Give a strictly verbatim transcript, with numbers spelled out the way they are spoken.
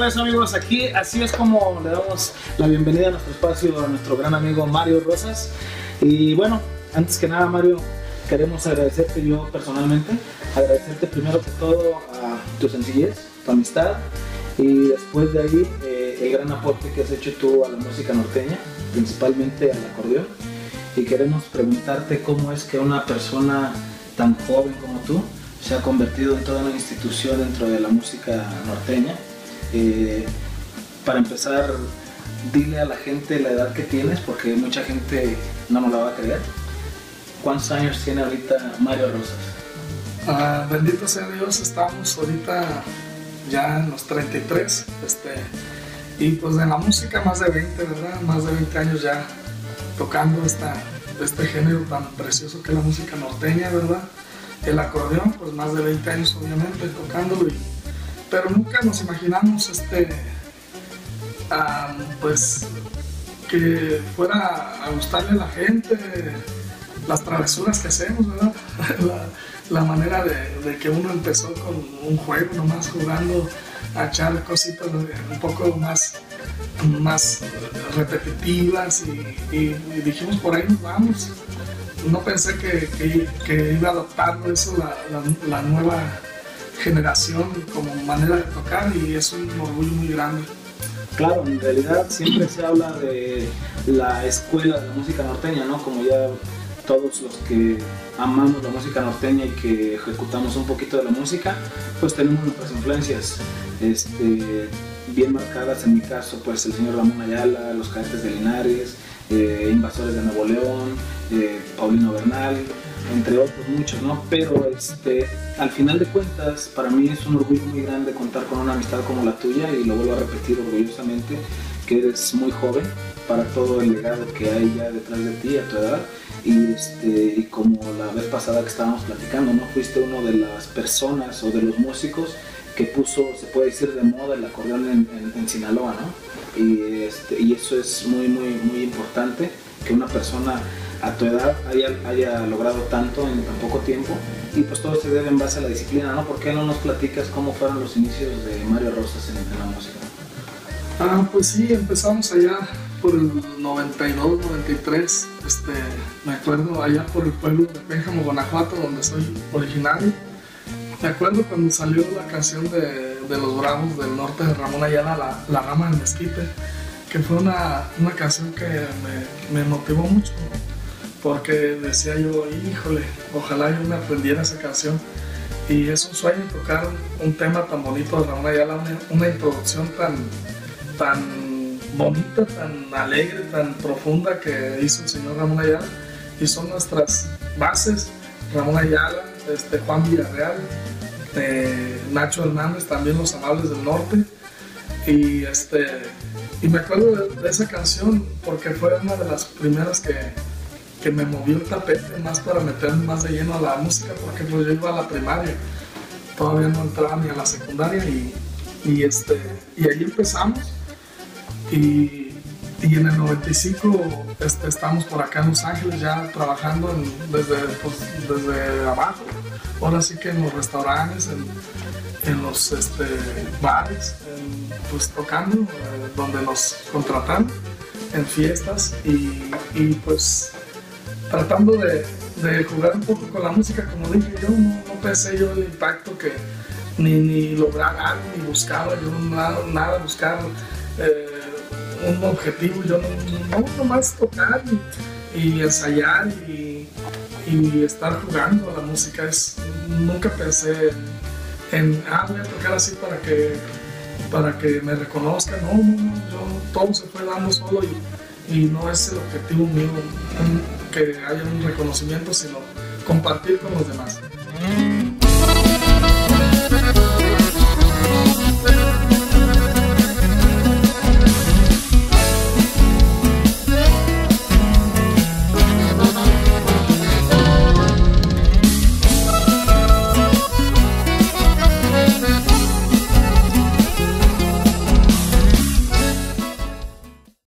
regreso, amigos. Aquí así es como le damos la bienvenida a nuestro espacio a nuestro gran amigo Mario Rosas. Y bueno, antes que nada, Mario, queremos agradecerte yo personalmente, agradecerte primero que todo a tu sencillez, tu amistad y después de ahí eh, el gran aporte que has hecho tú a la música norteña, principalmente al acordeón. Y queremos preguntarte cómo es que una persona tan joven como tú se ha convertido en toda una institución dentro de la música norteña. Eh, para empezar, dile a la gente la edad que tienes, porque mucha gente no nos la va a creer. ¿Cuántos años tiene ahorita Mario Rosas? Ah, bendito sea Dios, estamos ahorita ya en los treinta y tres, este, y pues en la música más de veinte, ¿verdad? Más de veinte años ya tocando esta, este género tan precioso que es la música norteña, ¿verdad? El acordeón, pues más de veinte años obviamente tocándolo, y, pero nunca nos imaginamos este, um, pues que fuera a gustarle a la gente las travesuras que hacemos, ¿verdad? la, la manera de, de que uno empezó con un juego nomás jugando a echar cositas un poco más, más repetitivas y, y, y dijimos por ahí nos vamos. No pensé que, que, que iba a adoptar eso la, la, la nueva generación como manera de tocar, y es un orgullo muy grande. Claro, en realidad siempre se habla de la escuela de la música norteña, ¿no? Como ya todos los que amamos la música norteña y que ejecutamos un poquito de la música, pues tenemos nuestras influencias este, bien marcadas. En mi caso, pues el señor Ramón Ayala, los Cadetes de Linares, eh, Invasores de Nuevo León, eh, Paulino Bernal, entre otros muchos, ¿no? Pero este, al final de cuentas, para mí es un orgullo muy grande contar con una amistad como la tuya, y lo vuelvo a repetir orgullosamente, que eres muy joven para todo el legado que hay ya detrás de ti a tu edad. Y, este, y como la vez pasada que estábamos platicando, ¿no? Fuiste uno de las personas o de los músicos que puso, se puede decir, de moda el acordeón en, en, en Sinaloa, ¿no? Y, este, y eso es muy, muy, muy importante, que una persona a tu edad haya, haya logrado tanto en tan poco tiempo, y pues todo se debe en base a la disciplina, ¿no? ¿Por qué no nos platicas cómo fueron los inicios de Mario Rosas en, en la música? Ah, pues sí, empezamos allá por el noventa y dos, noventa y tres, este, me acuerdo allá por el pueblo de Pénjamo, Guanajuato, donde soy originario. Me acuerdo cuando salió la canción de, de los Bravos del Norte de Ramón Ayala, La, la Rama del Mezquite, que fue una, una canción que me, me motivó mucho, porque decía yo, híjole, ojalá yo me aprendiera esa canción. Y es un sueño tocar un, un tema tan bonito de Ramón Ayala, una, una introducción tan, tan bonita, tan alegre, tan profunda que hizo el señor Ramón Ayala, y son nuestras bases. Ramón Ayala, este, Juan Villarreal, eh, Nacho Hernández, también Los Amables del Norte, y, este, y me acuerdo de, de esa canción porque fue una de las primeras que, que me movió el tapete más para meterme más de lleno a la música, porque pues yo iba a la primaria, todavía no entraba ni a la secundaria, y, y, este, y ahí empezamos. Y, y en el noventa y cinco este, estamos por acá en Los Ángeles ya trabajando en, desde, pues, desde abajo, ahora sí que en los restaurantes, en, en los este, bares, en, pues tocando, eh, donde nos contratan, en fiestas, y, y pues tratando de, de jugar un poco con la música. Como dije yo, no, no pensé yo el impacto que ni, ni lograr algo, ni buscaba yo nada, nada buscar eh, un objetivo. Yo no, no nomás tocar y, y ensayar y, y estar jugando a la música. Es, nunca pensé en, en ah, voy a tocar así para que, para que me reconozcan. No, no, no, yo, todo se fue dando solo, y, y no es el objetivo mío un, que haya un reconocimiento, sino compartir con los demás.